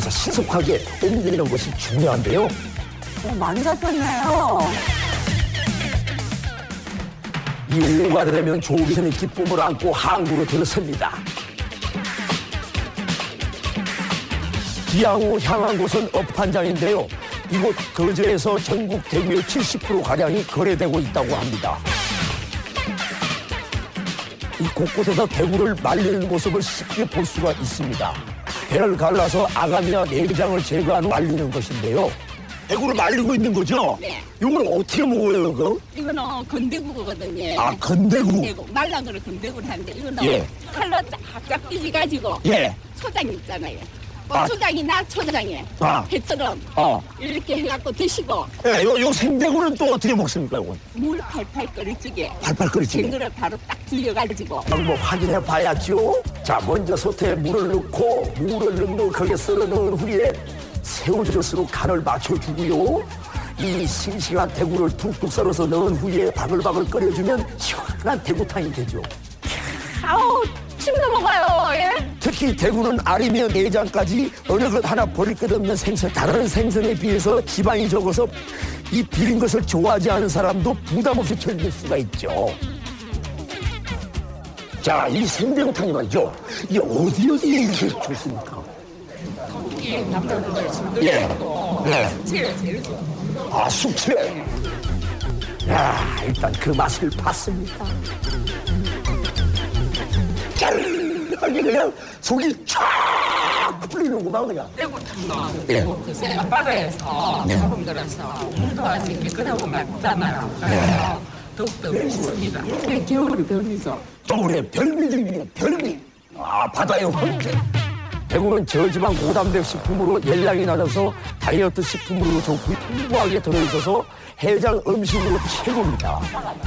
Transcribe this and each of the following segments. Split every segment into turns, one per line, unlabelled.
그래서 신속하게 옮기는 것이 중요한데요.
많이 잡혔네요.
이 오후가 되면 조기선의 기쁨을 안고 항구로 들어섭니다. 기항 후 향한 곳은 업판장인데요. 이곳 거제에서 전국 대구의 70%가량이 거래되고 있다고 합니다. 이 곳곳에서 대구를 말리는 모습을 쉽게 볼 수가 있습니다. 배를 갈라서 아가미와 내장을 제거한 후 말리는 것인데요. 대구를 말리고 있는 거죠?
네.
이걸 어떻게 먹어요, 그거?
이거는 건대구거든요.
아, 건대구?
말란 거를 건대구를 하는데 이거는
예.
칼로 쫙쫙 삐져가지고
예.
초장 있잖아요.
아.
초장이나 초장에 회처럼 이렇게 해갖고 드시고
예, 요 생대구는 또 어떻게 먹습니까, 이건?
물 팔팔 끓이찌개
팔팔 끓이찌개.
생그릇 바로 딱 들려가지고
방법 확인해 봐야죠. 자, 먼저 솥에 물을 넣고 물을 넣는 거기에 썰어 넣은 후에 새우젓으로 간을 맞춰주고요. 이 싱싱한 대구를 툭툭 썰어서 넣은 후에 바글바글 끓여주면 시원한 대구탕이 되죠.
아우 침 넘어가요. 예?
특히 대구는 알이며 내장까지 어느 것 하나 버릴 것 없는 생선. 다른 생선에 비해서 지방이 적어서 이 비린 것을 좋아하지 않은 사람도 부담 없이 즐길 수가 있죠. 자, 이 생대구탕이 말이죠. 이게 어디에 이렇게 좋습니까?
예, 남자분들 술들
예.
먹고
네.
제일 좋아.
아, 숙취. 야, 일단 그 맛을 봤습니다. 짤하게 그냥 속이 쫙 풀리는구만, 그냥.
대구탕도
예.
글쎄 바다에서 소금 들어서 물도 아직 깨끗하고 맑잖아요. 그래서 더욱더 맛있습니다. 겨울이 별미죠.
겨울에 별미들이네, 별미. 아, 바다의 황제. 대구는 저지방 고단백 식품으로 열량이 낮아서 다이어트 식품으로 좋고 풍부하게 들어있어서 해장 음식으로 최고입니다.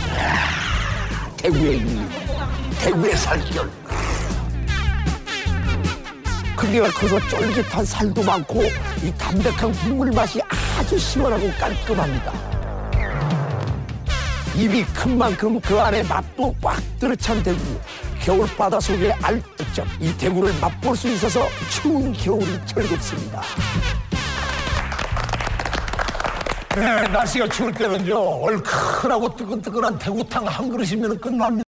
대구의 살결. 크기가 커서 쫄깃한 살도 많고 이 담백한 국물 맛이 아주 시원하고 깔끔합니다. 입이 큰 만큼 그 안에 맛도 꽉 들어찬 대구. 겨울바다 속의 알뜰점. 이 대구를 맛볼 수 있어서 추운 겨울이 즐겁습니다. 네, 날씨가 추울 때는요, 얼큰하고 뜨끈뜨끈한 대구탕 한 그릇이면 끝납니다.